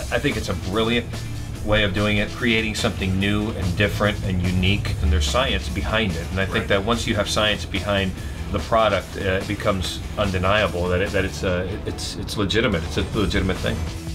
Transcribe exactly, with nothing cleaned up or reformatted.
I think it's a brilliant way of doing it, creating something new and different and unique, and there's science behind it. And I think right. that once you have science behind the product, uh, it becomes undeniable that it, that it's uh, it's it's legitimate. It's a legitimate thing.